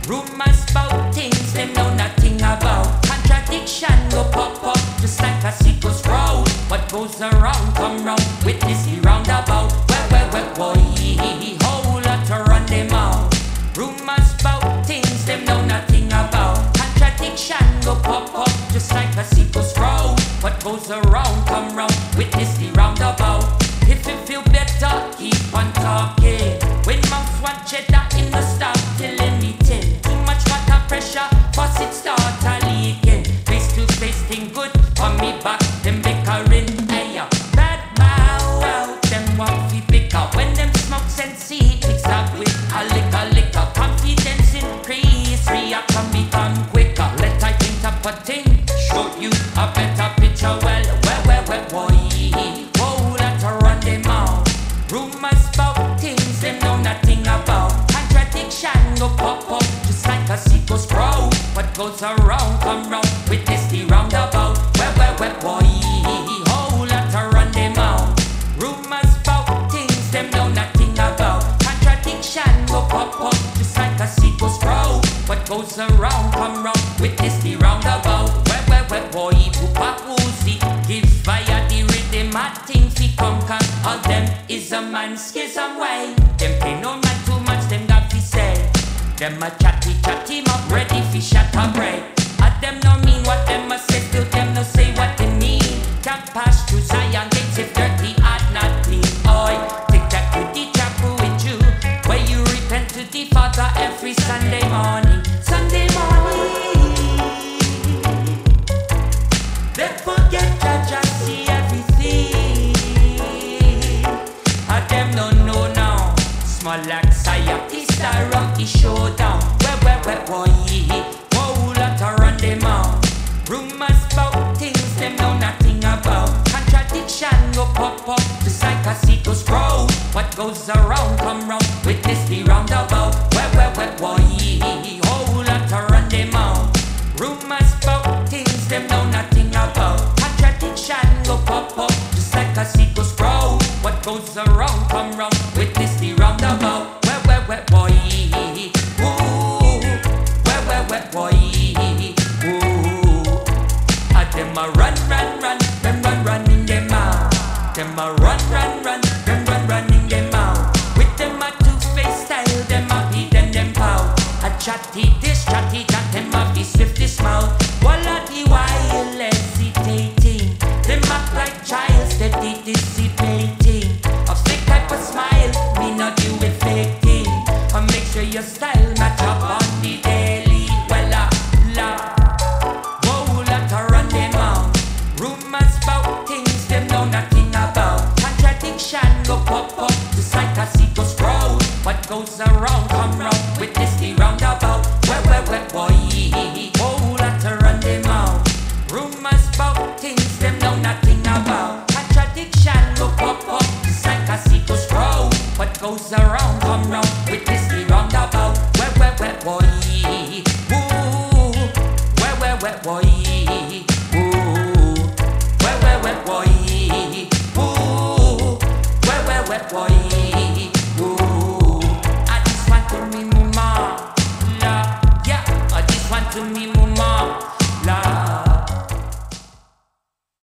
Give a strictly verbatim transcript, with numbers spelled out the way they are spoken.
Rumors about things them know nothing about. Contradiction go pop up just like a sequel's road. What goes around come round. Witness the roundabout. Well, well, well, boy, whole lot to run them out. Rumors about things them know nothing about. Contradiction go pop up just like a sequel's road. What goes around come round. Witness the roundabout. If you feel better, keep on talking. When mouths want cheddar in the stop till anything. Too much water pressure, faucet start a leaking. Face to face thing good, on me back, them bickering. Hey, uh, bad mouth, them want fi pick up. When them smokes and see, mix up with a liquor, liquor. Confidence increase, react and become quicker. Let I think up a thing, show you a better picture. Well, well, well, well, boy. Whoa, let her run them out. Rumors about things them know nothing about. Contradiction go pop up just like a sequel's road. What goes around come round. Witness the roundabout. Well, well, well, boy. Whole lot to run them out. Rumors about things them know nothing about. Contradiction go pop up just like a sequel's road. What goes around come round. Witness the roundabout. Well, well, well, boy. Poopa Woozy gives via the rhythm a thing fi conquer. All them is a man schism way. Them pay no man too much, them got fi say. Them a chatty chatty up, ready fi shut a break. A them no mean what them a say, still them no say what they mean. Can't pass through Zion gates if dirty heart not clean. Oi, take that to the chapel with you, where you repent to the Father every Sunday morning. Sunday morning. They forget that just see everything. A them no know now. Small like Saya, it's a rocky showdown. Well, well, well, boy, whoa, lot to run them out. Rumors about things them know nothing about. Contradiction go pop up just like a sequel's road. What goes around come round. Witness the roundabout. Well, well, well, boy, whole lot to run them out. Rumors about things them know nothing about. Contradiction go pop up just like a sequel's road. What goes around come round. Witness the roundabout. Well, well, well, boy. Ooh, well, well, well, boy. Ooh, ah, them a run, run, run, them run, run in them mouth. Them a run, run, run, them run, run in them mouth. With them a two-faced style, them a beat and them pout. A chatty this, chatty that, them a be swiftest mouth. Walla the wild hesitating. Them act like child, steady dissipating. A fake type of smile, me not do with faking. And make sure your style match up on the daily. Well, la, la. Whoa, let her run them out. Rumors about things them know nothing about. Contradiction go pop up just like a sequel's road. What goes around come round. Witness the roundabout. Well, well, well, boy. Whoa, let her run them out. Rumors about things them know nothing about. Contradiction go pop up just like a sequel's road. What goes around come round. Witness the roundabout. Well, well, well, boy. Ooh, well, well, well, boy. Ooh, well, well, well, boy. Ooh, well, well, well, boy. Ooh, I just want to me more, yeah. I just want to me more.